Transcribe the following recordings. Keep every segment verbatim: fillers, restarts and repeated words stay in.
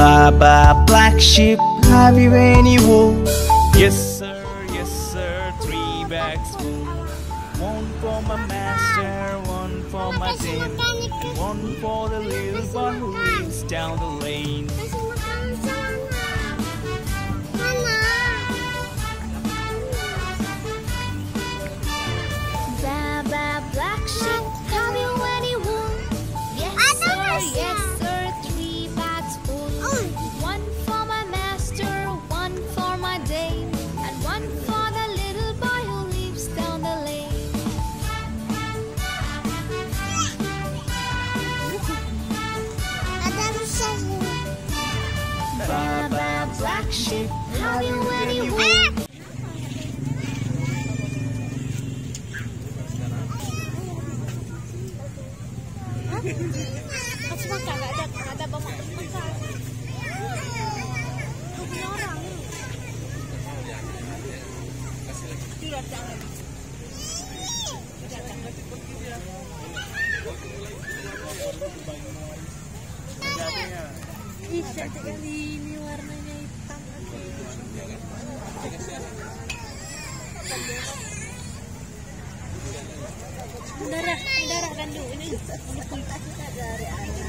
Baba black sheep, have you any wool? Yes sir, yes sir, three bags full. One for my master, one for my dame, and one for the little boy who lives down the lane. Baba black sheep, have you any wool? Yes sir, yes sir, three bags full. One for my master, one for my dame, and one for the little boy who lives down the lane. Baba black sheep, have you any wool? Masih makan, nggak ada, nggak ada bawa makan. Punya orang. Tidak jangan. Ih, cantik kali ini warnanya hitam. Darah, darah kandung ini. Ini kulitas kita dari air.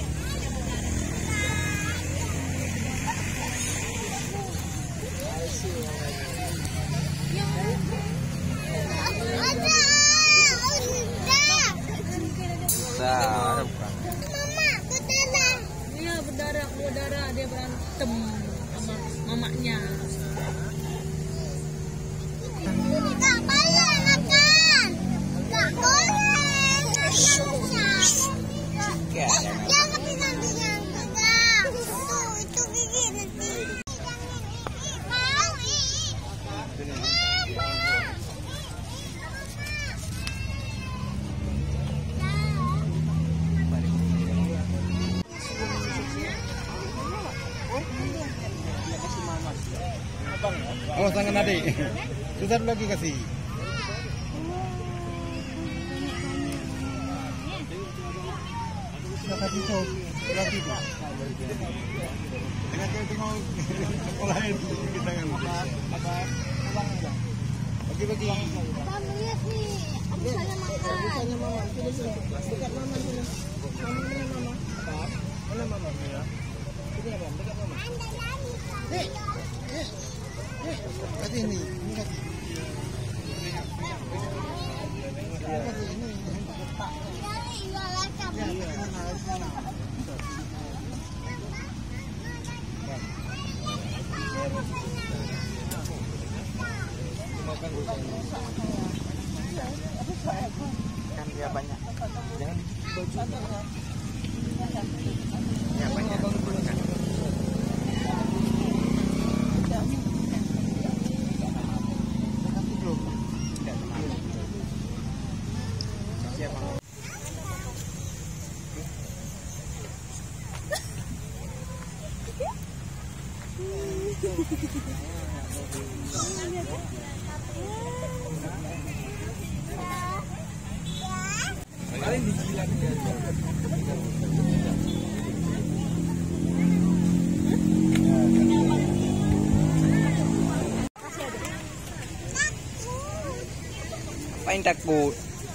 Darah. Mama, berdarah. Iya, berdarah, berdarah dia berantem sama mamanya. Enggak boleh makan. Enggak boleh. Jangan bilang dia enggak. Itu itu gigi nanti. Mau ih. Oh, tangan adik. Susah lagi kasih. Kasih tuh, lagi tuh. Tengah tengok sekolah itu kita kan. Apa? Bagi-bagi. Kamu lihat nih, aku saya makan. Bukannya mama, sini sini. Dekat mama sini. Mama mana mama? Apa? Mana mama ya? Sini abang, dekat mama. Nih. Nih. Nih. Kasih ini, ini kasih. Kasih ini. Kan dia banyak. Jangan baju. Ya banyak. Paling dijilat dia. Apa yang takut?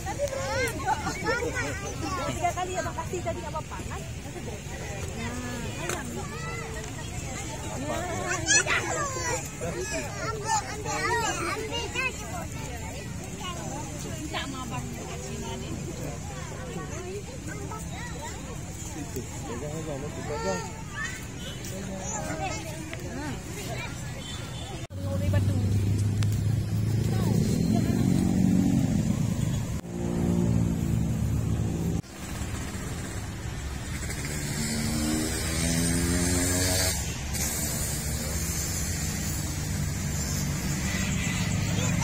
Tiga kali abang kasih tadi nggak apa-apa kan? Minta sama abang kasih nanti.